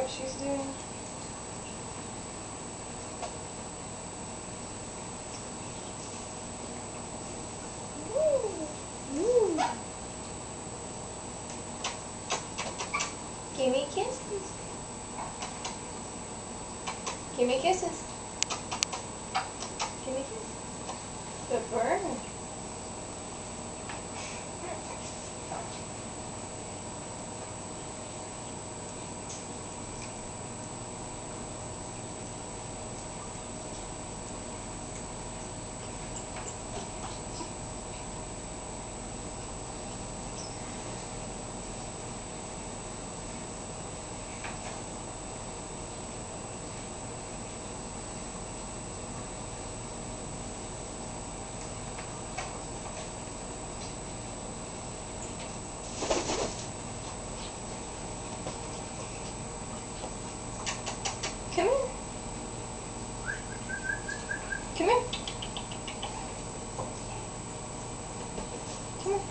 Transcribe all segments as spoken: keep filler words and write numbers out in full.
she's doing. Ooh. Give me kisses. Give me kisses. Give me kisses. The burn. Come here. Come here. Come here.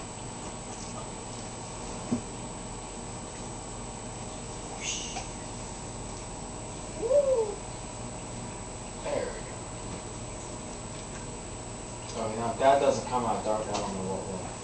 Woo. There we go. So, you know, if that doesn't come out dark, I don't know what will.